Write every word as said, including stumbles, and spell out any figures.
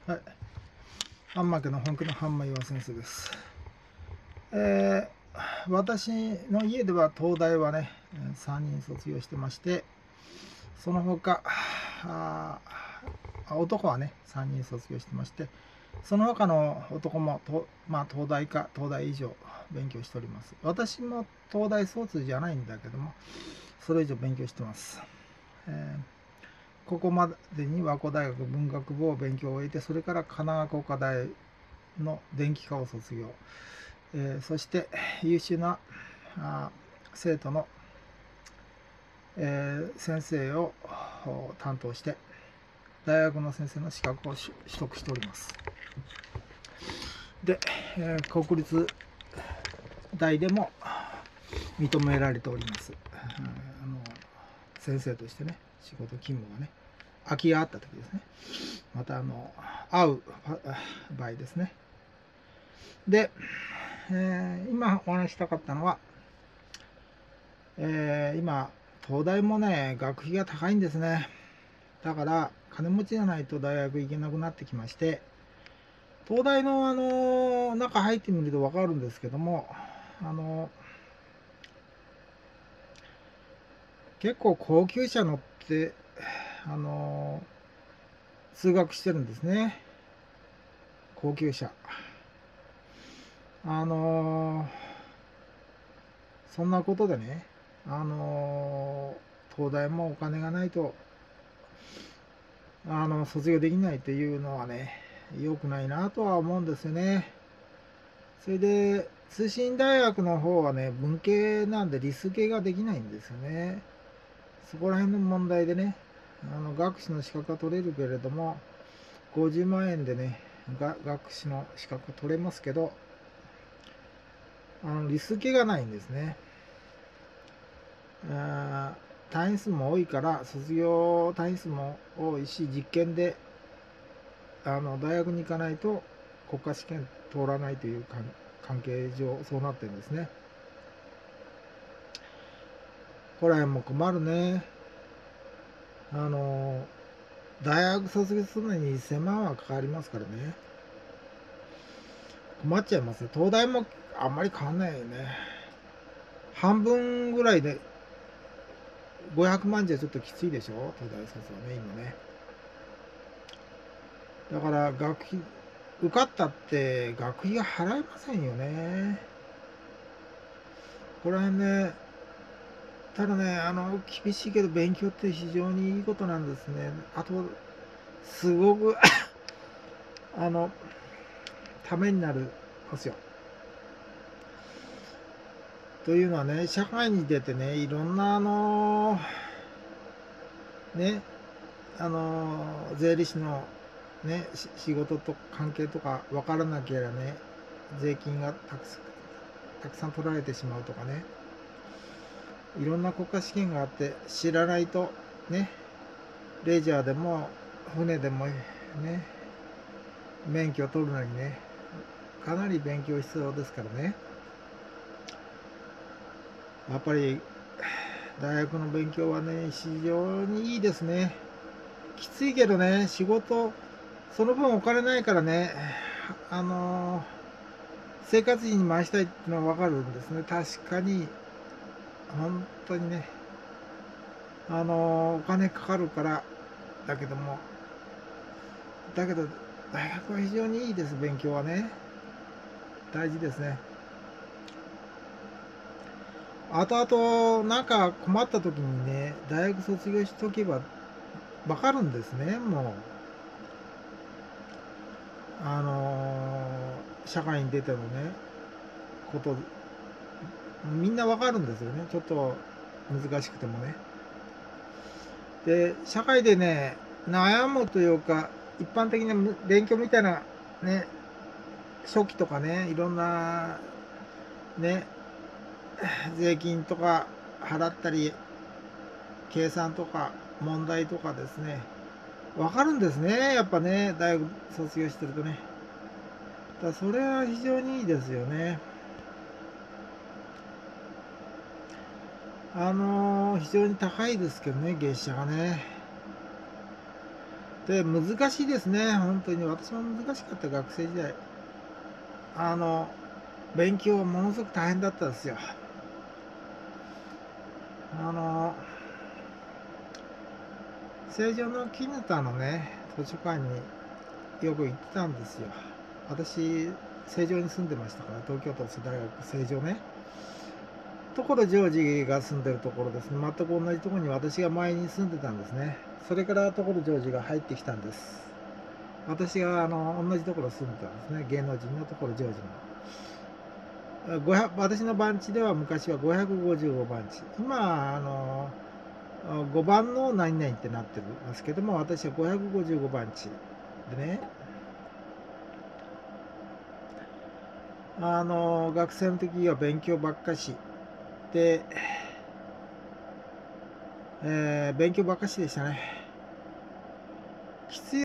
はい。ハンマー家の本家のハンマー岩先生です。えー、私の家では東大はね、さんにん卒業してまして、その他、あ男はね、さんにん卒業してまして、その他の男もと、まあ、東大か東大以上勉強しております。私も東大卒じゃないんだけども、それ以上勉強してます。えーここまでに和光大学文学部を勉強を終えて、それから神奈川工科大の電気科を卒業、えー、そして優秀なあ生徒の、えー、先生を担当して大学の先生の資格を取得しております。で、えー、国立大でも認められております。あの先生としてね、仕事勤務がね、空きがあった時ですね、またあの会う場合ですね。で、えー、今お話したかったのは、えー、今東大もね学費が高いんですね。だから金持ちじゃないと大学行けなくなってきまして、東大のあの中入ってみると分かるんですけども、あの結構高級車乗ってあの通学してるんですね。高級車。あのそんなことでね、あの東大もお金がないとあの卒業できないっていうのはね、良くないなとは思うんですよね。それで通信大学の方はね、文系なんで理数系ができないんですよね。そこら辺の問題でね、あの学士の資格は取れるけれども、ごじゅうまんえんでね、が学士の資格取れますけど、あの理数系がないんですね。あ単位数も多いから、卒業単位数も多いし、実験であの大学に行かないと国家試験通らないという関係上そうなってるんですね。これも困るね。あの大学卒業するのにせんまんはかかりますからね。困っちゃいますね。東大もあんまり変わんないよね。半分ぐらいでごひゃくまんじゃちょっときついでしょ、東大卒はね、今ね。だから学費受かったって学費が払えませんよね。これはね、ただね、あの厳しいけど勉強って非常にいいことなんですね。あとすごくあのためになるますよ。というのはね、社会に出てね、いろんなあのね、あの税理士のね仕事と関係とか分からなければね、税金がたくさんたくさん取られてしまうとかね、いろんな国家試験があって知らないとね、レジャーでも船でもね、免許を取るのにね、かなり勉強必要ですからね。やっぱり大学の勉強はね、非常にいいですね。きついけどね、仕事、その分お金ないからね、あのー生活費に回したいっていうのは分かるんですね。確かに、本当にね、あのーお金かかるから、だけども、だけど、大学は非常にいいです、勉強はね。大事ですね。後々、なんか困った時にね、大学卒業しとけば分かるんですね、もう。あのー社会に出てもね、こと、みんな分かるんですよね。ちょっと難しくてもね。で、社会でね、悩むというか、一般的な勉強みたいなね、初期とかね、いろんなね、税金とか払ったり、計算とか問題とかですね、わかるんですね、やっぱね、大学卒業してるとね。だそれは非常にいいですよね。あのー非常に高いですけどね、月謝がね。 で、難しいですね、本当に。私も難しかった、学生時代。あの、勉強はものすごく大変だったですよ。あの、成城の絹田のね、図書館によく行ってたんですよ。私、成城に住んでましたから、東京都立大学成城ね。所ジョージが住んでるところですね。全く同じところに私が前に住んでたんですね。それから所ジョージが入ってきたんです。私があの同じところ住んでたんですね。芸能人の所ジョージの。ごひゃく私の番地では昔はごひゃくごじゅうごばん地。今、あのごばんの何々ってなってますけども、私はごひゃくごじゅうごばん地でね、あの学生の時は勉強ばっかしで、えー勉強ばっかしでしたね。必要